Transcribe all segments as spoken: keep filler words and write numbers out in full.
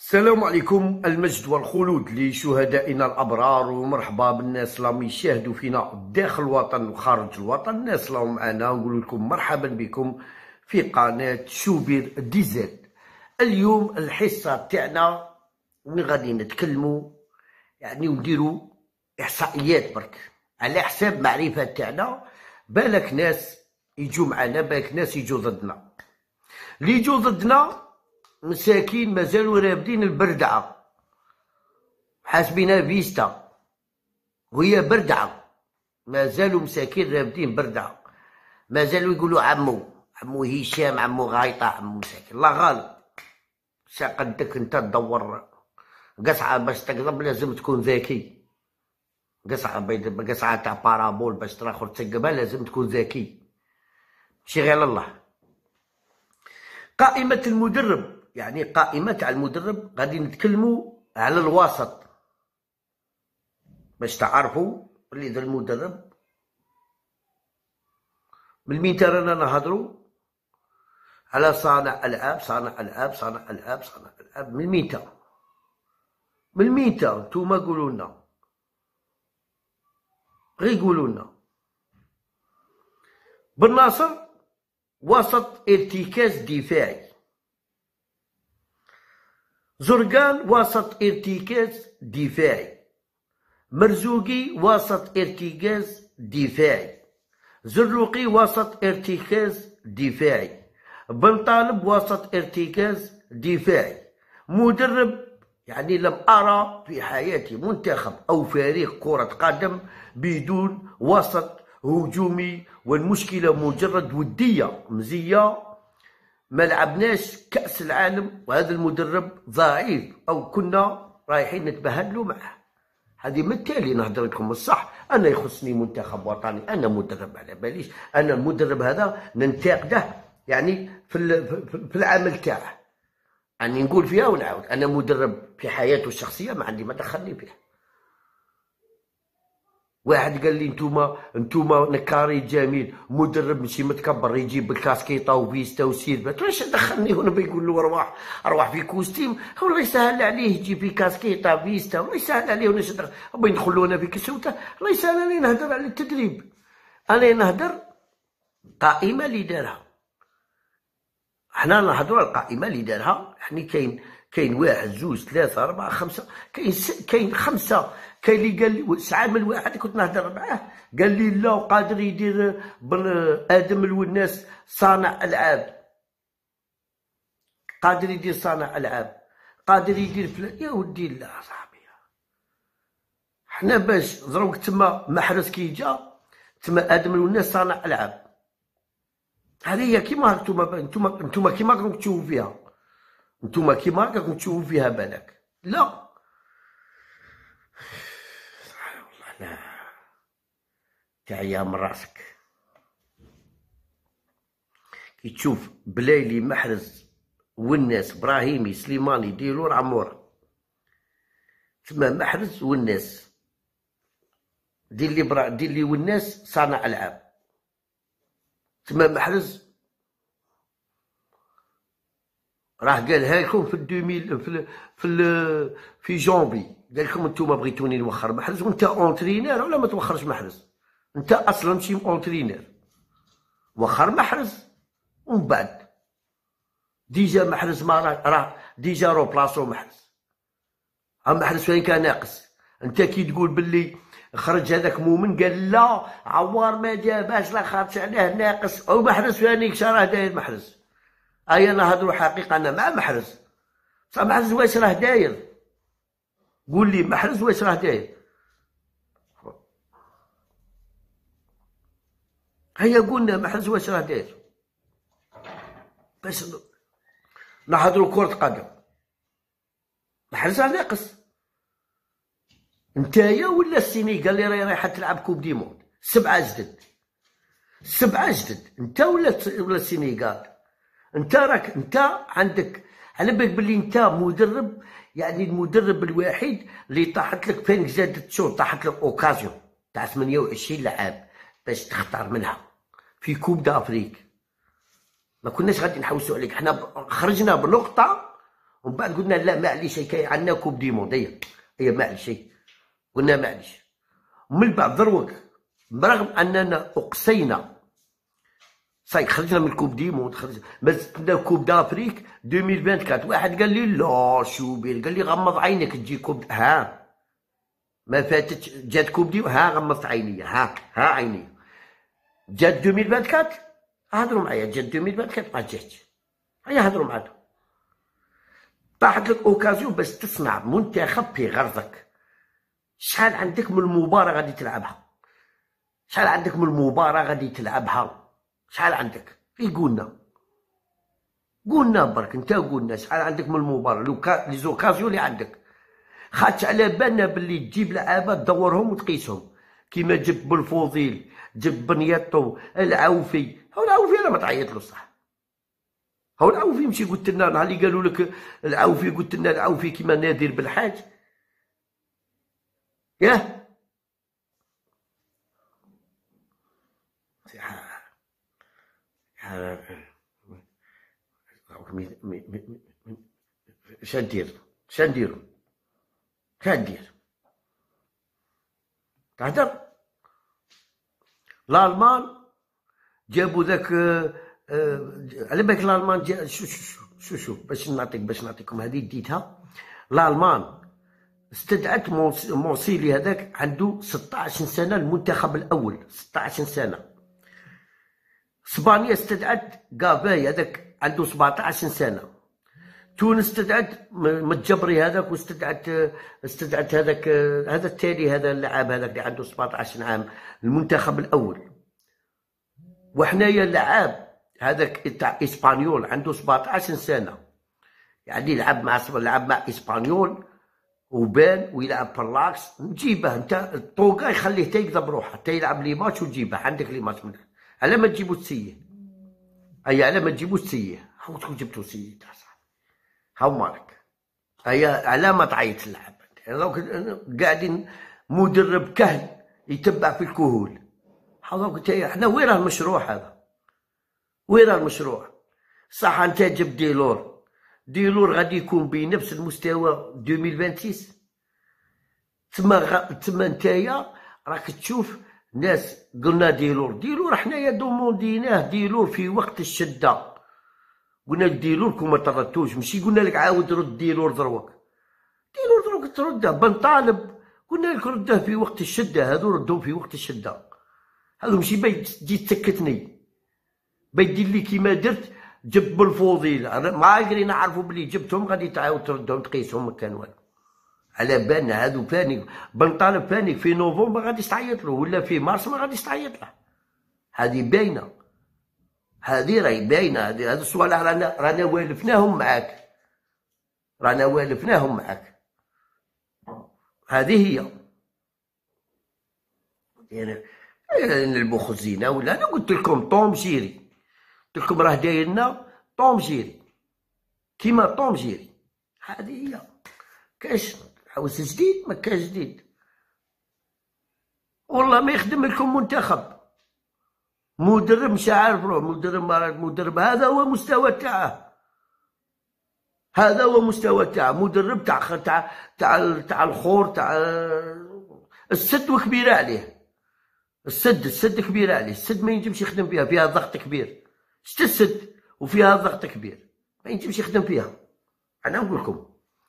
السلام عليكم، المجد والخلود لشهدائنا الأبرار، ومرحبا بالناس اللي يشاهدوا فينا داخل الوطن وخارج الوطن. الناس اللي معنا نقول لكم مرحبا بكم في قناة شوبير دي زد. اليوم الحصة تاعنا وين غادي نتكلموا يعني ونديروا إحصائيات برك على حساب معرفة تاعنا. بالك ناس يجوا معنا، بالك ناس يجوا ضدنا. اللي يجوا ضدنا مساكين مازالوا رابدين البردعة، حاسبينها فيستا وهي بردعة. مازالوا مساكين رابدين بردعة، مازالوا يقولوا عمو عمو هشام، عمو غايطة، عمو مساكين. الله غالب. شا قدك انت تدور قصعة باش تقرب لازم تكون ذكي. قصعة بيض قصعة تاع بارابول باش تراخر تسقبها لازم تكون ذكي، ماشي غير الله. قائمة المدرب، يعني قائمة تاع المدرب غادي نتكلموا على الوسط باش تعرفوا اللي ذا المدرب من مين رانا نهضروا على صانع العاب صانع العاب صانع العاب صانع العاب. من ميتا من ميتا نتوما قولوا لنا، غير قولوا لنا. بن ناصر وسط ارتكاز دفاعي، زرقان وسط ارتكاز دفاعي، مرزوقي وسط ارتكاز دفاعي، زرلوقي وسط ارتكاز دفاعي، بن طالب وسط ارتكاز دفاعي. مدرب يعني لم أرى في حياتي منتخب أو فريق كرة قدم بدون وسط هجومي، والمشكلة مجرد ودية مزية. ما لعبناش كأس العالم وهذا المدرب ضعيف، أو كنا رايحين نتبهدلوا معه. هذه من التالي نهضر لكم الصح. أنا يخصني منتخب وطني، أنا مدرب على باليش. أنا المدرب هذا ننتقده يعني في في العمل تاعه، يعني نقول فيها ونعاود. أنا مدرب في حياته الشخصية ما عندي ما دخلني فيها. واحد قال لي نتوما نتوما نكاري جميل، مدرب ماشي متكبر يجيب بالكاسكيطه وفيستا وسيربات. واش دخلني هنا بيقول له اروح اروح في كوستيم؟ والله يسهل عليه يجي في كاسكيطه فيستا، والله يسهل عليه. وناش يدخلوا انا في كسوته؟ الله يسهل عليه. نهضر على التدريب، انا نهضر قائمه اللي دارها. حنا نهضروا على القائمه اللي دارها. يعني كاين كاين واحد زوج ثلاثه اربعه خمسه، كاين كاين خمسه. كاين اللي قال لي عام الواحد كنت نهضر معاه قال لي لا قادر يدير بن ادم الوناس صانع العاب، قادر يدير صانع العاب، قادر يدير فلان. يا ودي لا صاحبي، حنا باش ضروك تما محرز كي جا تما ادم الوناس صانع العاب. هذه هي كيما نتوما نتوما نتوما كيما راكم تشوفوا فيها، نتوما كيما راكم تشوفوا فيها. بالك لا لا تعيا من راسك. كي تشوف بلايلي محرز والناس ابراهيمي سليماني ديلور عمورة، تما محرز والناس دير لي برا دير لي والناس صانع العاب. تما محرز راه قالها لكم في الدوميل في في في جونفي، قال لكم انتوما بغيتوني نوخر محرز. وانت اونترينير ولا ما توخرش محرز؟ انت اصلا ماشي اونترينير. وخر محرز ومن بعد ديجا محرز ما راه ديجا رو بلاصو محرز. ها محرز فين كان ناقص؟ انت كي تقول باللي خرج هذاك مؤمن قال لا عوار ما جاباش لا خاطش عليه ناقص، او محرز فانيك شراه داير محرز. ايا نهضروا حقيقه. انا مع محرز، بصح محرز واش راه داير؟ قول لي محرز واش راه داير؟ هيا قلنا محرز واش راه داير باش نهضروا كرة قدم. محرز راه ناقص. نتايا ولا السينيغال اللي راهي رايحه تلعب كوب دي موند سبعه جدد، سبعه جدد. انت ولا ولا السينيغال؟ انت راك انت عندك على بالك بلي انت مدرب، يعني المدرب الوحيد اللي طاحت لك فين زادت شو طاحت لك اوكازيون تاع ثمانية وعشرين لاعب باش تختار منها في كوب دافريك. ما كناش غادي نحوسوا عليك. حنا خرجنا بنقطه ومن بعد قلنا لا معليش كاين عندنا كوب دي موند، هي هي معليش، قلنا معليش. من بعد دروك برغم اننا اقصينا صاي خرجنا من الكوب دي موند، خرجنا مازلنا كوب دافريك ألفين وأربعة وعشرين. واحد قال لي لا شو بين، قال لي غمض عينك تجي كوب، ها ما فاتت جات كوب دي، ها غمضت عيني، ها ها عيني جات ألفين وأربعة وعشرين. هضروا معايا جات ألفين وأربعة وعشرين ما جاتش، هيا هضروا معانا. طاحت لك اوكازيون باش تصنع منتخب في غرزك. شحال عندك من المباراة غادي تلعبها؟ شحال عندك من المباراة غادي تلعبها؟ شحال عندك؟ إيه قولنا قولنا برك انت، قولنا شحال عندك من المباراة لو كان لي زوكازيون اللي عندك. خاطش على بالنا باللي تجيب لعابة تدورهم وتقيسهم، كيما جبت بالفوزيل، جبت بنياطو، العوفي. هو العوفي انا ما تعيطلوش صح، هو العوفي مشي قلت لنا نهار اللي قالوا لك العوفي، قلت لنا العوفي كيما نادر بالحاج، ياه شندير شنديرو شندير تهدر. الالمان جابوا ذاك على بالك الالمان جا شو شو شو شو باش نعطيك باش نعطيكم هذه ديتها. الالمان استدعت موصيلي هذاك عنده ستطاش سنه، المنتخب الاول ستطاش سنه. اسبانيا استدعت كافاي هذاك عنده سبعطاش سنه. تونس استدعت متجبري هذاك، واستدعت استدعت هذاك هذا التالي، هذا اللاعب هذاك اللي عنده سبعطاش عام، المنتخب الاول. وحنايا اللعاب هذاك تاع اسبانيول عنده سبعطاش سنه، يعني لعب مع لعب مع اسبانيول وبان ويلعب برلاكس. نجيبه انت الطوقه يخليه تيقظ بروحه حتى يلعب لي ماتش، وتجيبه عندك لي ماتش منه. على ما تجيبو تسيه، اي على ما تجيبو تسيه، هاو تكون جبتو سيه تاع صاحبي، هاو مالك. اي على ما تعيط اللعب، قاعدين مدرب كهل يتبع في الكهول. هذوك احنا وين راه المشروع هذا؟ وين راه المشروع؟ صح انت جبت ديلور، ديلور غادي يكون بنفس المستوى ألفين وستة وعشرين. تما غ... تما نتايا راك تشوف ناس قلنا ديلور ديلور، حنايا دومونديناه ديلور في وقت الشده. قلنا لك ديلور كون ما تردوش، ماشي قلنا لك عاود رد ديلور دروك. ديلور دروك ترده بن طالب، قلنا لك رده في وقت الشده. هذو ردهم في وقت الشده، هذو ماشي باي تجي تسكتني، باي دير لي كيما درت جب بالفوضيل. ما قري نعرفوا بلي جبتهم غادي تعاود تردهم تقيسهم، ما كان والو. على بالنا هذو فاني بن طالب فاني في نوفمبر ما غاديش تعيط له، ولا في مارس ما غاديش تعيط له. هذه باينه، هذه راهي باينه. هذه هذو الصوالح رانا رانا والفناهم معاك، رانا والفناهم معاك. هذه هي يعني نلبخ الزينه. ولا انا قلت لكم طوم جيري، قلت لكم راه داير لنا طوم جيري كيما طوم جيري. هذه هي، كاش حوس جديد ما كاش جديد. والله ما يخدم لكم منتخب، مدرب مش عارف روح، مدرب مدرب هذا هو مستوى تاعه، هذا هو مستوى تاعه. مدرب تاع تاع تاع تاع الخور تاع السد وكبيره عليه. السد السد كبيره عليه، السد ما ينجمش يخدم فيها، فيها ضغط كبير. شت السد وفيها ضغط كبير، ما ينجمش يخدم فيها. انا نقول لكم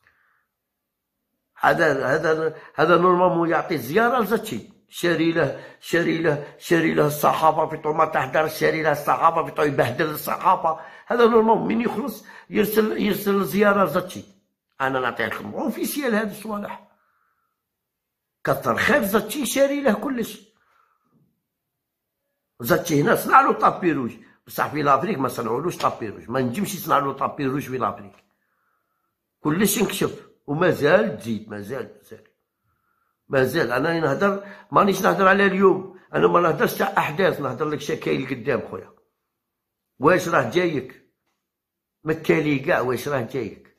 هذا هذا هذا نورمالمون يعطي زياره لزاتشي، شاري له شاري له شاري له الصحافه في طول ما تحضر، شاري له الصحافه في طول يبهدل الصحافه. هذا نورمالمون من يخلص يرسل يرسل زياره لزاتشي. انا نعطي لكم اوفيسيال هذه الصوالح. كثر خير زاتشي شاري له كلش. زاتشي هنا صنع له طابي روج، بصح في لافريك ما صنعولوش طابي روج، ما نجمش يصنع له طابي روج في لافريك. كلش انكشف ومازال تزيد، مازال مازال مازال. انا نهضر مانيش نهضر على اليوم، انا ما نهضرش تاع احداث، نهضر لك شكاين قدام خويا. واش راه جايك متالي كاع، واش راه جايك.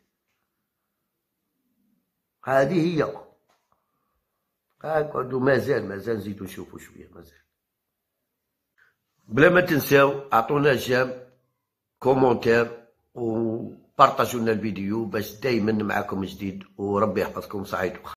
هذه هي. اقعدوا مازال مازال نزيدو نشوفو شويه مازال. بلا ما تنساو اعطونا جيم كومونتير و بارطاجوا لنا الفيديو باش دايما معكم جديد، وربي يحفظكم. سعيد.